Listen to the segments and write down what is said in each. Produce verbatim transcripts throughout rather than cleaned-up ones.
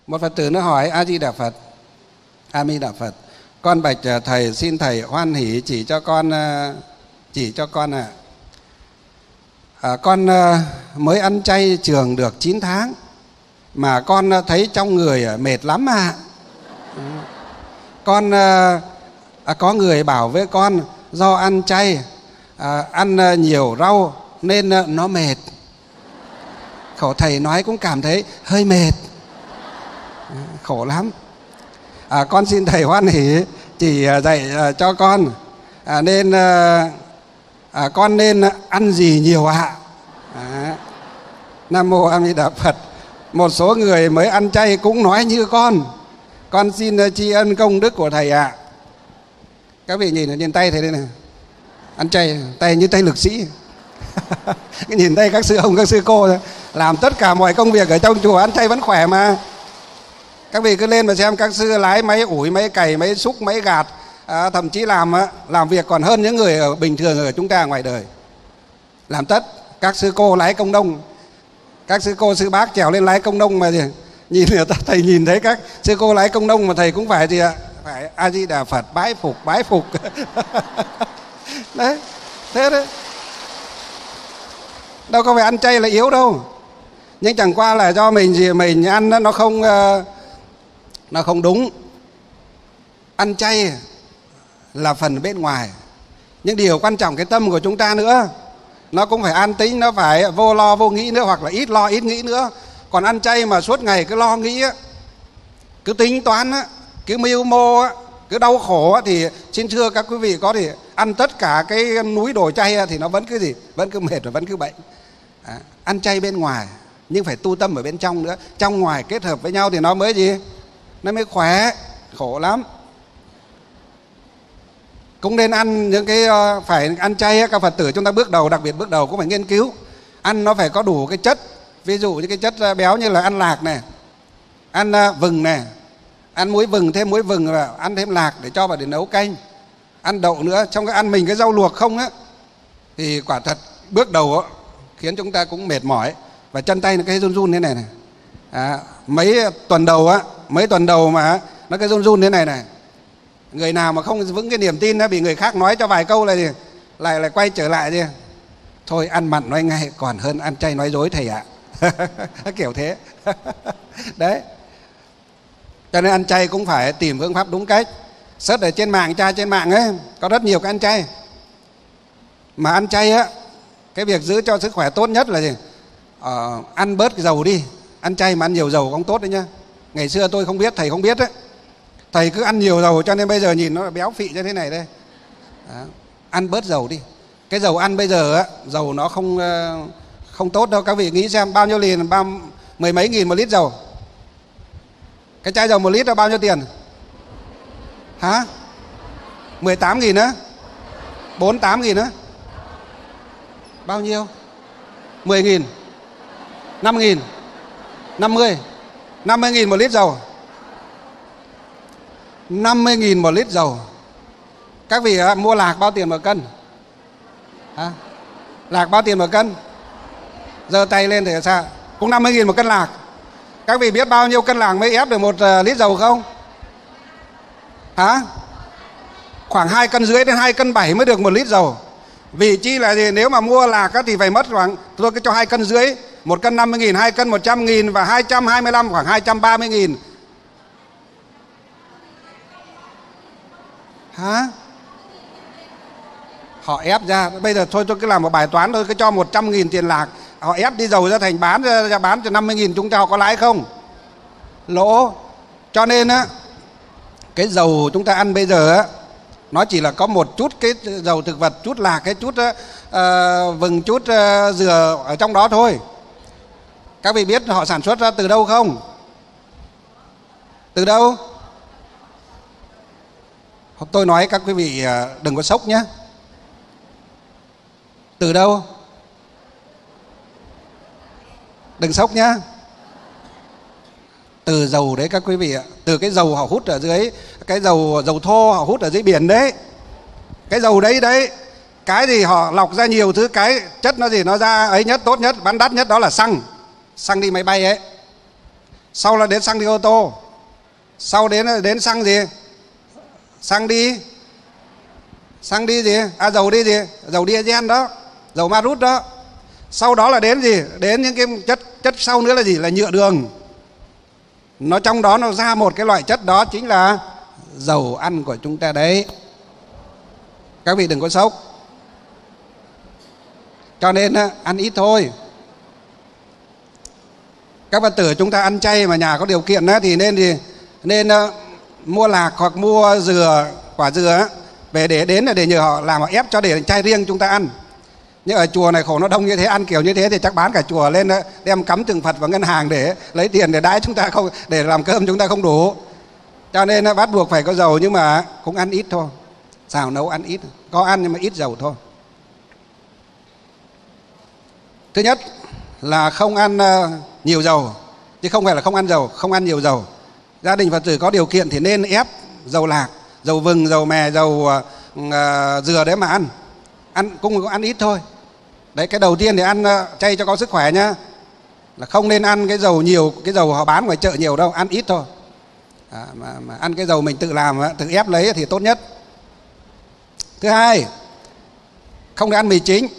Một Phật tử nó hỏi: A Di Đà Phật. A Mi Đà Phật. Con bạch thầy, xin thầy hoan hỷ chỉ cho con chỉ cho con ạ. À. À, con mới ăn chay trường được chín tháng mà con thấy trong người mệt lắm ạ. À. Con à, có người bảo với con do ăn chay, à, ăn nhiều rau nên nó mệt. Khổ thầy nói cũng cảm thấy hơi mệt, à, khổ lắm. À, con xin thầy hoan hỷ chỉ dạy à, cho con à, nên à, à, con nên ăn gì nhiều ạ? À. Nam mô A Di Đà Phật. Một số người mới ăn chay cũng nói như con. Con xin tri ân công đức của thầy ạ. À. Các vị nhìn nhìn tay thầy đây này, ăn chay tay như tay lực sĩ. Cái nhìn tay các sư ông các sư cô làm tất cả mọi công việc ở trong chùa ăn chay vẫn khỏe mà. Các vị cứ lên mà xem các sư lái máy ủi, máy cày, máy xúc, máy gạt, à, thậm chí làm làm việc còn hơn những người ở bình thường ở chúng ta ngoài đời. Làm tất. Các sư cô lái công nông, các sư cô sư bác trèo lên lái công nông mà gì? Nhìn thầy nhìn thấy các sư cô lái công nông mà thầy cũng phải gì ạ? Phải A Di Đà Phật, bái phục bái phục. Đấy, thế đấy. Đâu có phải ăn chay là yếu đâu. Nhưng chẳng qua là do mình gì mình ăn nó không nó không đúng. Ăn chay là phần bên ngoài, nhưng điều quan trọng cái tâm của chúng ta nữa. Nó cũng phải an tĩnh, nó phải vô lo vô nghĩ nữa, hoặc là ít lo ít nghĩ nữa. Còn ăn chay mà suốt ngày cứ lo nghĩ, cứ tính toán, cứ mưu mô, cứ đau khổ, thì xin thưa các quý vị, có thể ăn tất cả cái núi đồ chay thì nó vẫn cứ gì, vẫn cứ mệt và vẫn cứ bệnh. À, ăn chay bên ngoài nhưng phải tu tâm ở bên trong nữa. Trong ngoài kết hợp với nhau thì nó mới gì, nó mới khỏe. Khổ lắm. Cũng nên ăn những cái phải ăn chay. Các Phật tử chúng ta bước đầu, đặc biệt bước đầu cũng phải nghiên cứu ăn nó phải có đủ cái chất. Ví dụ như cái chất béo như là ăn lạc này, ăn vừng này, ăn muối vừng, thêm muối vừng, và ăn thêm lạc để cho vào để nấu canh, ăn đậu nữa. Trong cái ăn mình cái rau luộc không á, thì quả thật bước đầu á, khiến chúng ta cũng mệt mỏi. Và chân tay nó cái run run thế này này. À, mấy tuần đầu á, mấy tuần đầu mà nó cái run run thế này này. Người nào mà không vững cái niềm tin á, bị người khác nói cho vài câu là gì, lại lại quay trở lại gì, thôi ăn mặn nói ngay còn hơn ăn chay nói dối thầy ạ. Kiểu thế. Đấy. Cho nên ăn chay cũng phải tìm phương pháp đúng cách. Search ở trên mạng, tra trên mạng ấy, có rất nhiều cái ăn chay. Mà ăn chay á, cái việc giữ cho sức khỏe tốt nhất là gì? Ờ, ăn bớt dầu đi. Ăn chay mà ăn nhiều dầu không tốt đấy nhá. Ngày xưa tôi không biết, thầy không biết đấy. Thầy cứ ăn nhiều dầu cho nên bây giờ nhìn nó béo phị như thế này đây. Đó. Ăn bớt dầu đi. Cái dầu ăn bây giờ á, dầu nó không không tốt đâu. Các vị nghĩ xem bao nhiêu liền, bao mười mấy nghìn một lít dầu. Cái chai dầu một lít là bao nhiêu tiền? Hả? mười tám nghìn á? bốn mươi tám nghìn á? Bao nhiêu? mười nghìn? năm nghìn? năm mươi? năm mươi nghìn một lít dầu. năm mươi nghìn một lít dầu. Các vị à, mua lạc bao tiền một cân? À, lạc bao tiền một cân? Giơ tay lên thì sao? Cũng năm mươi nghìn một cân lạc. Các vị biết bao nhiêu cân lạc mới ép được một uh, lít dầu không? Hả? Khoảng hai cân rưỡi đến hai cân bảy mới được một lít dầu. Vì chi là gì? Nếu mà mua lạc thì phải mất khoảng, tôi cứ cho hai cân rưỡi, một cân năm mươi nghìn, hai cân một trăm nghìn, và hai trăm hai mươi lăm khoảng hai trăm ba mươi nghìn. Hả? Họ ép ra. Bây giờ thôi tôi cứ làm một bài toán thôi, cứ cho một trăm nghìn tiền lạc, họ ép đi dầu ra thành bán ra, ra bán cho năm mươi nghìn, chúng ta họ có lãi không? Lỗ. Cho nên á, cái dầu chúng ta ăn bây giờ á, nó chỉ là có một chút cái dầu thực vật, chút lạc, cái chút uh, vừng, chút uh, dừa ở trong đó thôi. Các vị biết họ sản xuất ra từ đâu không? Từ đâu? Tôi nói các quý vị đừng có sốc nhé. Từ đâu? Đừng sốc nhé. Từ dầu đấy các quý vị ạ. Từ cái dầu họ hút ở dưới, cái dầu dầu thô họ hút ở dưới biển đấy. Cái dầu đấy đấy, cái gì họ lọc ra nhiều thứ, cái chất nó gì nó ra ấy nhất, tốt nhất, bán đắt nhất đó là xăng. Xăng đi máy bay ấy. sau là đến xăng đi ô tô, sau đến đến xăng gì, xăng đi xăng đi gì à dầu đi gì dầu diesel đó, dầu ma rút đó. Sau đó là đến gì, đến những cái chất chất sau nữa là gì, là nhựa đường. Nó trong đó nó ra một cái loại chất, đó chính là dầu ăn của chúng ta đấy. Các vị đừng có sốc. Cho nên ăn ít thôi. Các Phật tử chúng ta ăn chay mà nhà có điều kiện thì nên gì nên mua lạc hoặc mua dừa, quả dừa về để đến là để nhờ họ làm, họ ép cho để chay riêng chúng ta ăn. Nhưng ở chùa này khổ nó đông như thế, ăn kiểu như thế thì chắc bán cả chùa lên đem cắm tượng Phật vào ngân hàng để lấy tiền để đãi chúng ta, không để làm cơm chúng ta không đủ. Cho nên bắt buộc phải có dầu, nhưng mà cũng ăn ít thôi. Xào nấu ăn ít, có ăn nhưng mà ít dầu thôi. Thứ nhất là không ăn nhiều dầu, chứ không phải là không ăn dầu, không ăn nhiều dầu. Gia đình Phật tử có điều kiện thì nên ép dầu lạc, dầu vừng, dầu mè, dầu uh, dừa đấy mà ăn. Ăn cũng ăn ít thôi. Đấy, cái đầu tiên thì ăn uh, chay cho có sức khỏe nhá. Là không nên ăn cái dầu nhiều, cái dầu họ bán ngoài chợ nhiều đâu, ăn ít thôi. À, mà, mà ăn cái dầu mình tự làm, tự ép lấy thì tốt nhất. Thứ hai, không được ăn mì chính.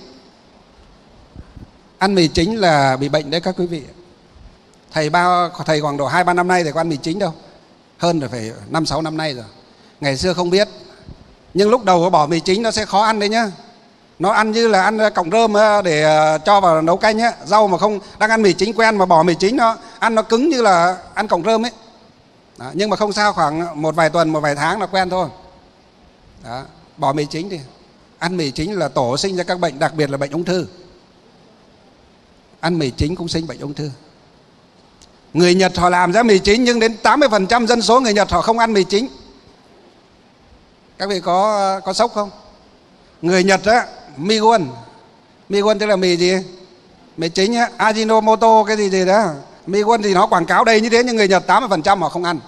Ăn mì chính là bị bệnh đấy các quý vị. Thầy ba thầy khoảng độ hai ba năm nay thì có ăn mì chính đâu, hơn rồi phải năm sáu năm nay rồi. Ngày xưa không biết, nhưng lúc đầu có bỏ mì chính nó sẽ khó ăn đấy nhá. Nó ăn như là ăn cọng rơm để cho vào nấu canh á. Rau mà không đang ăn mì chính quen mà bỏ mì chính, nó ăn nó cứng như là ăn cọng rơm ấy. Đó, nhưng mà không sao, khoảng một vài tuần, một vài tháng là quen thôi. Đó, bỏ mì chính đi. Ăn mì chính là tổ sinh ra các bệnh, đặc biệt là bệnh ung thư. Ăn mì chính cũng sinh bệnh ung thư. Người Nhật họ làm ra mì chính, nhưng đến tám mươi phần trăm dân số người Nhật họ không ăn mì chính. Các vị có có sốc không? Người Nhật á, migon. Migon tức là mì gì? Mì chính á, Ajinomoto cái gì gì đó. Migon thì nó quảng cáo đây như thế, nhưng người Nhật tám mươi phần trăm họ không ăn.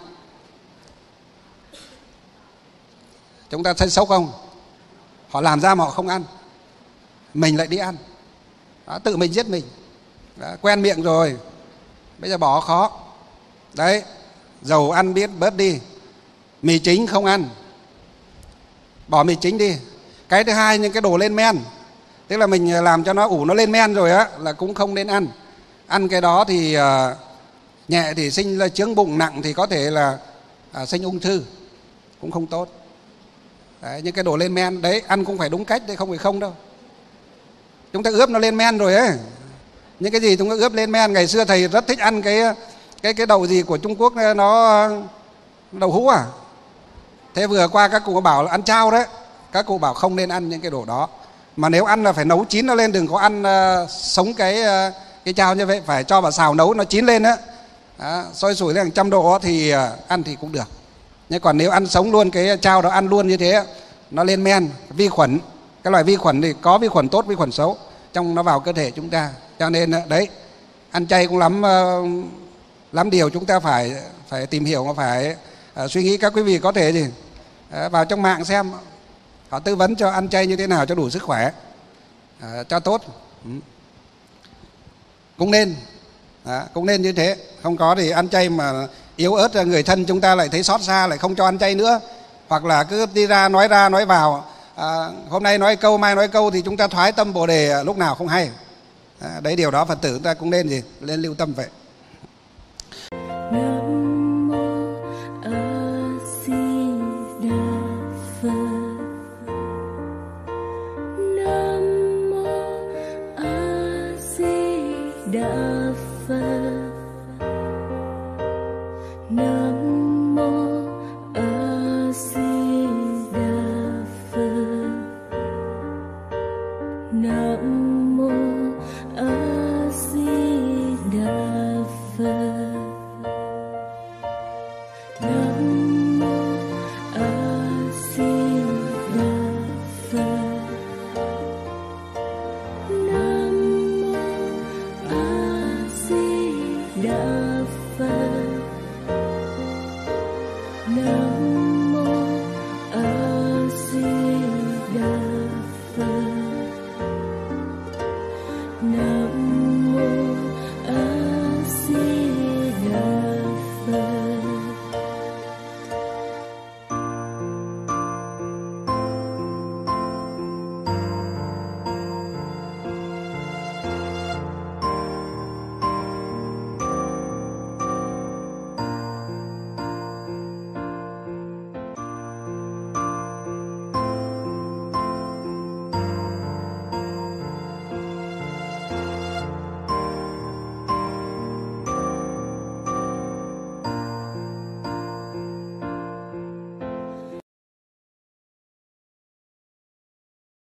Chúng ta thấy sốc không? Họ làm ra mà họ không ăn, mình lại đi ăn. Đó, tự mình giết mình. Đó, quen miệng rồi, bây giờ bỏ khó. Đấy, dầu ăn biết bớt đi. Mì chính không ăn, bỏ mì chính đi. Cái thứ hai, những cái đồ lên men, tức là mình làm cho nó ủ nó lên men rồi á, là cũng không nên ăn. Ăn cái đó thì uh, nhẹ thì sinh là chướng bụng, nặng thì có thể là uh, sinh ung thư, cũng không tốt. Đấy, những cái đồ lên men đấy ăn cũng phải đúng cách đấy, không phải không đâu. Chúng ta ướp nó lên men rồi ấy. Những cái gì chúng ta ướp lên men, ngày xưa thầy rất thích ăn cái cái cái đậu gì của Trung Quốc, nó đậu hũ à. Thế vừa qua các cụ bảo là ăn chao đấy, các cụ bảo không nên ăn những cái đồ đó. Mà nếu ăn là phải nấu chín nó lên, đừng có ăn uh, sống cái uh, cái chao như vậy, phải cho vào xào nấu nó chín lên á. Đó, sôi sủi lên hàng trăm độ thì uh, ăn thì cũng được. Nhưng còn nếu ăn sống luôn cái chao đó, ăn luôn như thế, nó lên men, vi khuẩn, cái loại vi khuẩn thì có vi khuẩn tốt, vi khuẩn xấu trong nó vào cơ thể chúng ta. Cho nên đấy, ăn chay cũng lắm uh, lắm điều chúng ta phải phải tìm hiểu, mà phải uh, suy nghĩ. Các quý vị có thể gì uh, vào trong mạng xem, họ tư vấn cho ăn chay như thế nào cho đủ sức khỏe, uh, cho tốt. Ừ. Cũng nên uh, cũng nên như thế. Không có thì ăn chay mà yếu ớt, người thân chúng ta lại thấy xót xa, lại không cho ăn chay nữa. Hoặc là cứ đi ra nói ra nói vào, à, hôm nay nói câu mai nói câu thì chúng ta thoái tâm bồ đề lúc nào không hay. À, đấy, điều đó Phật tử chúng ta cũng nên gì nên lưu tâm vậy. Nam mô A Di Đà Phật. Nam mô A Di Đà Phật. Nam mô A Di Đà Phật. Nam mô A Di Đà Phật. Nam mô A Di Đà Phật. Nam mô A Di Đà